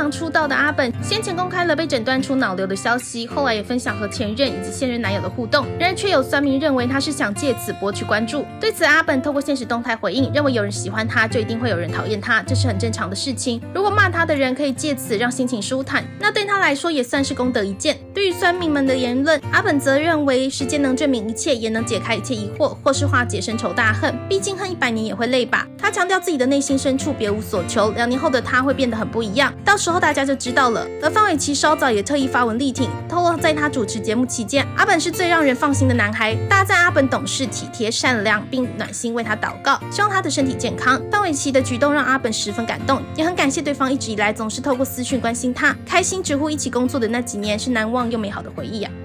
堂出道的阿本，先前公开了被诊断出脑瘤的消息，后来也分享和前任以及现任男友的互动，然而却有酸民认为他是想借此博取关注。对此，阿本透过现实动态回应，认为有人喜欢他，就一定会有人讨厌他，这是很正常的事情。如果骂他的人可以借此让心情舒坦，那对他来说也算是功德一件。对于酸民们的言论，阿本则认为时间能证明一切，也能解开一切疑惑，或是化解深仇大恨，毕竟恨100年也会累吧。他强调自己的内心深处别无所求，2年后的他会变得很不一样，到时候大家就知道了。而范玮琪稍早也特意发文力挺，透露在他主持节目期间，阿本是最让人放心的男孩，大赞阿本懂事体贴善良，并暖心为他祷告，希望他的身体健康。范玮琪的举动让阿本十分感动，也很感谢对方一直以来总是透过私讯关心他，开心直呼一起工作的那几年是难忘又美好的回忆啊。